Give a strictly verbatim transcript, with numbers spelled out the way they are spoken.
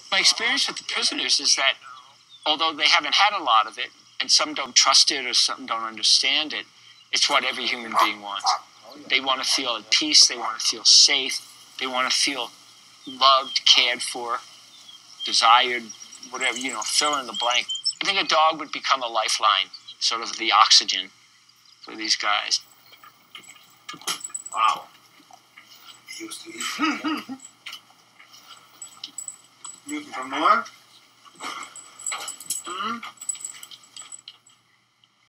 My experience with the prisoners is that although they haven't had a lot of it, and some don't trust it or some don't understand it, it's what every human being wants. They want to feel at peace. They want to feel safe. They want to feel loved, cared for, desired, whatever, you know, fill in the blank. I think a dog would become a lifeline, sort of the oxygen for these guys. Wow. Used to eat. Looking for more? Mm-hmm.